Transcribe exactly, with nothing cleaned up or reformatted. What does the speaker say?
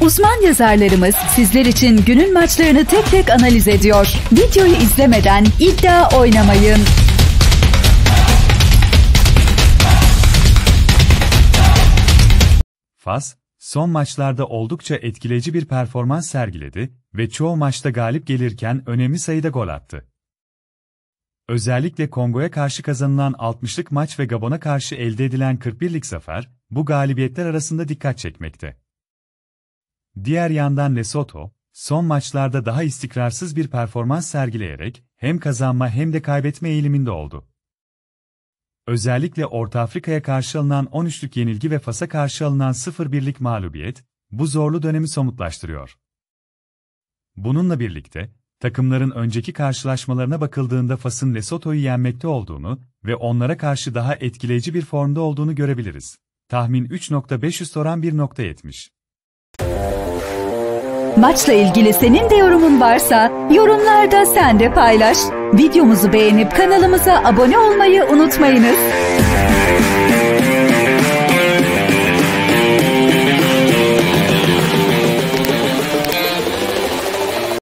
Uzman yazarlarımız sizler için günün maçlarını tek tek analiz ediyor. Videoyu izlemeden iddia oynamayın. Fas, son maçlarda oldukça etkileyici bir performans sergiledi ve çoğu maçta galip gelirken önemli sayıda gol attı. Özellikle Kongo'ya karşı kazanılan altmışlık maç ve Gabon'a karşı elde edilen kırk birlik zafer, bu galibiyetler arasında dikkat çekmekte. Diğer yandan Lesotho, son maçlarda daha istikrarsız bir performans sergileyerek hem kazanma hem de kaybetme eğiliminde oldu. Özellikle Orta Afrika'ya karşı alınan on üçlük yenilgi ve Fas'a karşı alınan sıfır birlik mağlubiyet, bu zorlu dönemi somutlaştırıyor. Bununla birlikte, takımların önceki karşılaşmalarına bakıldığında Fas'ın Lesotho'yu yenmekte olduğunu ve onlara karşı daha etkileyici bir formda olduğunu görebiliriz. Tahmin üç nokta beş üst oran bir nokta yetmiş. Maçla ilgili senin de yorumun varsa yorumlarda sen de paylaş. Videomuzu beğenip kanalımıza abone olmayı unutmayınız.